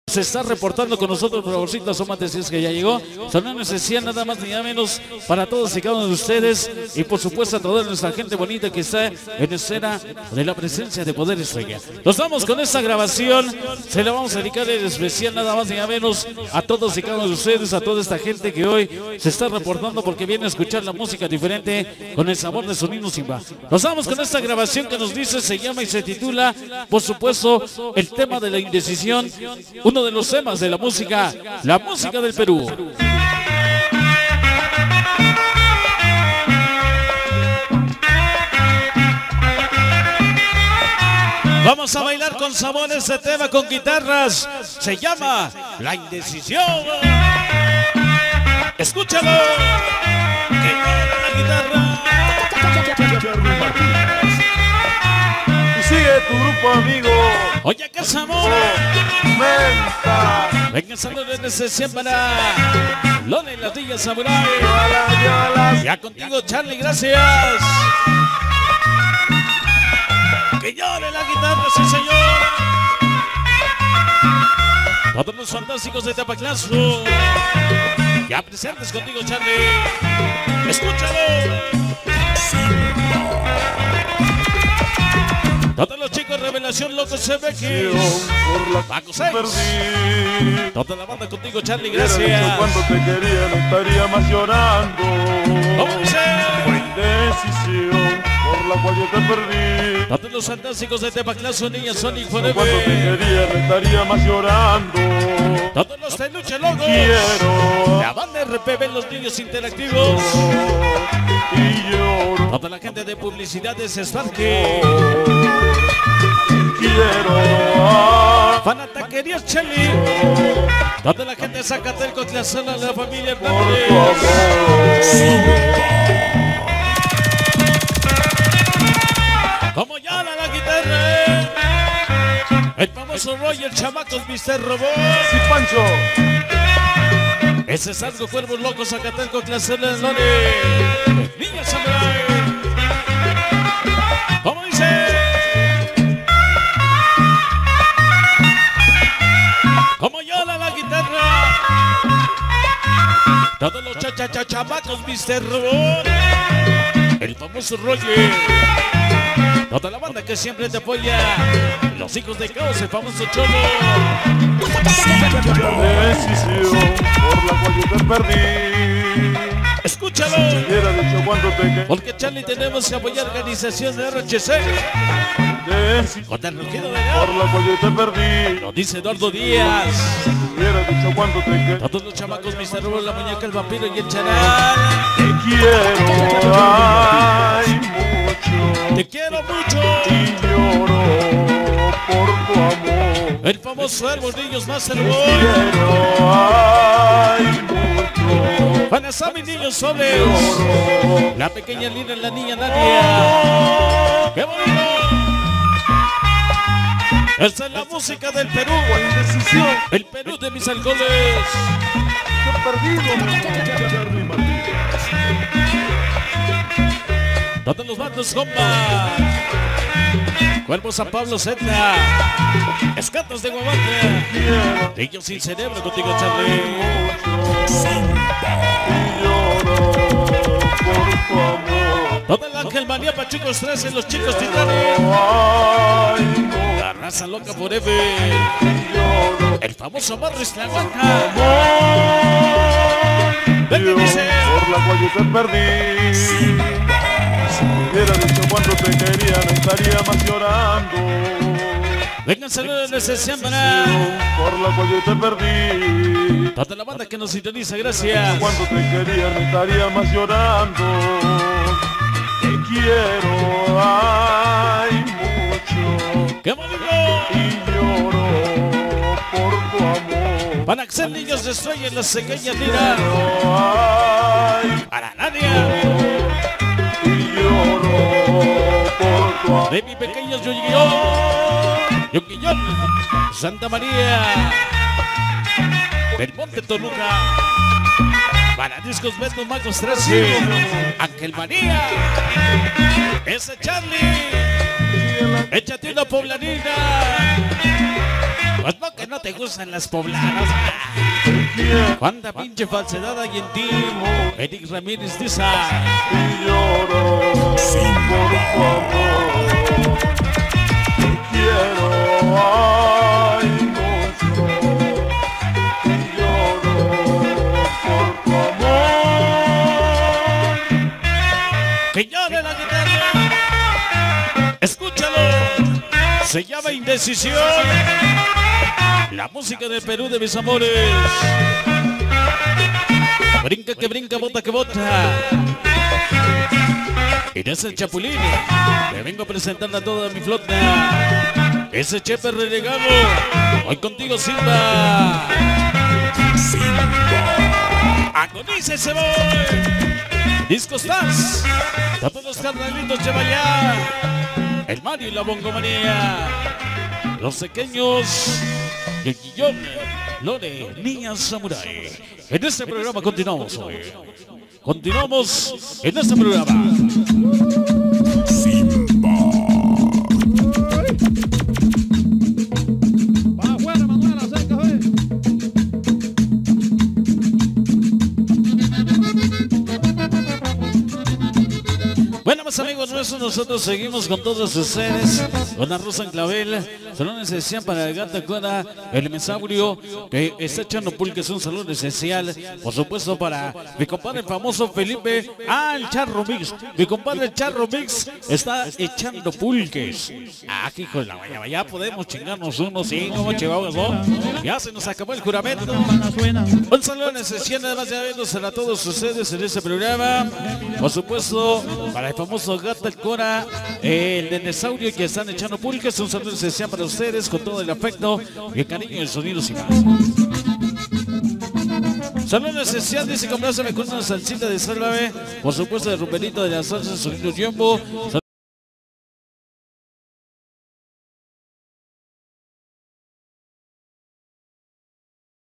Se está reportando con nosotros, por favorcito, asómate si es que ya llegó. Saludos especial nada más ni nada menos para todos y cada uno de ustedes y por supuesto a toda nuestra gente bonita que está en escena de la presencia de Poder Estrella. Nos vamos con esta grabación, se la vamos a dedicar en especial nada más ni nada menos a todos y cada uno de ustedes, a toda esta gente que hoy se está reportando porque viene a escuchar la música diferente con el sabor de Sonido Simba. Nos vamos con esta grabación que nos dice, se llama y se titula, por supuesto, el tema de la indecisión, uno de los temas de la música del Perú. Vamos a bailar con sabor este tema con guitarras, se llama La Indecisión. Escúchalo, que llora la guitarra. Y sigue tu grupo, amigo. Oye, qué sabor. Venga, saludos desde siempre para Lola y las Villas Samurai. Ya contigo, Charlie, gracias. Que llore la guitarra, sí señor. Todos los fantásticos de Tapaclazo. Ya presentes contigo, Charlie. Escúchalo. Todos los chicos, Revelación, Locos MX, Paco 6. Toda la banda contigo, Charlie, gracias. Cuando te quería no estaría más llorando. ¿Cómo dice? Fue indecisión por la cual yo te perdí. Todos los fantásticos de Tepaclazo, Niña Sonic Cuando te Forever. quería no estaría más llorando. Todos los Teluche Locos. Quiero La banda RPB, los niños interactivos. y lloro. Toda la gente de publicidades Sparky. Quiero Fanataquerías Cheli. Toda la gente de Zacatelco, Tlazala, la familia por tu Hernández. amor. Como llama la guitarra. El famoso Roy, el chamacos, Mr. Robot. Sí, Pancho. Ese es algo, Cuervos Locos, Zacatelco, Tlazala, Niña Samurai. ¿Cómo dice? Como llora la guitarra. Todos los chamacos, Mr. Robot. El famoso Roger. Toda la banda que siempre te apoya. Los hijos de Caos, el famoso Cholo. Decisión por la cual yo te perdí. Escúchalo. Hubiera dicho cuánto te quería. Porque Charlie tenemos que apoyar organización de RHC. Decisión Con el rugido de por león. la cual yo te perdí. Lo dice Eduardo Díaz. Hubiera dicho cuánto te quería. Todos los chamacos, Mr. Robot, la muñeca, el vampiro y el charal. Te quiero, ay, mucho. Te quiero mucho. Y lloro por tu amor. El famoso Árbol Niños Master Te Boy. quiero, ay, mucho. Panasami Niños Soles. La pequeña Lina, la niña Nadia. ¡Qué bonito! Esta es la música del Perú. Indecisión. El Perú de mis alcoholes. Te he perdido, Jerry Martínez. Todos los bandos, compa. Cuervo San Pablo Zeta. Escatos de Guamante. Niños sin cerebro contigo, Charlie. Y lloro por tu amor. Todo el Ángel Manía, Pachucos 13, los chicos titanes. Ay, La raza loca forever. lloro. El famoso Barris La Guanja. Amor, Ven, Dios, dice. por la cual yo te perdí. Si hubiera dicho cuánto te quería, no estaría más llorando. Vengan saludos desde siempre. Por la cual yo te perdí. Toda la banda que nos sintoniza, gracias. Cuando te quería, no estaría más llorando. Te quiero, ay, mucho. ¡Qué bonito! Y lloro por tu amor. Van a ser niños de estrella en las pequeñas ligas. Ay, Para nadie. y lloro por tu amor. De mi pequeño Yuquillón. Santa María. Belmonte, Toluca. Para Discos Beto Magos 13. Ángel María. Ese Charlie. Échate una poblanina. Pues no, que que no te gustan las pobladas? ¿Cuánta pinche falsedad hay en ti? Eric Ramírez dice. Y lloro, por favor. Te quiero, ay, mucho. Y lloro por tu amor. Que llore la guitarra. Escúchalo. Se llama Indecisión. La música del Perú de mis amores. Brinca que brinca, bota que bota. Y ese Chapulín, le vengo a presentar a toda mi flota. Ese Chepe renegado, hoy contigo Simba. Agonice ese boy. Disco Stars, todos los carnalitos de Vaya. El Mario y la Bongomanía. Los pequeños. El Guillón, Lore, Niña Samurai. En este programa continuamos hoy. Continuamos en este programa. Simba. Va afuera, Manuel, acerca, Bueno, más amigos nuestros, nosotros seguimos con todos ustedes. Con la Rosa en Clavel. Salón esencial para el Gato Cora, el Mesaurio, que está echando pulques, un salón esencial. Por supuesto, para mi compadre famoso Felipe. El Charro Mix. Mi compadre Charro Mix está echando pulques. Hijo de la guayaba, ya podemos chingarnos unos, sí, como chivamos, ¿no? Ya se nos acabó el juramento. Un salón esencial, además de verlos a todos ustedes en este programa. Por supuesto, para el famoso Gato Cora, el Dinosaurio, que están echando pulques, un saludo especial para ustedes con todo el afecto y el cariño y el sonido sin más. Saludo especial, dice comprárseme con una salsita de sálvame, por supuesto de Ruperito de la salsa, sonido Jumbo.